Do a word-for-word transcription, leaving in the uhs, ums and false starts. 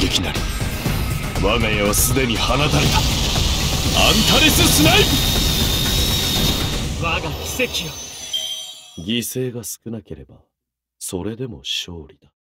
撃なり。我が家はすでに放たれた。アンタレススナイプ。 我が奇跡よ。 犠牲が少なければそれでも勝利だ。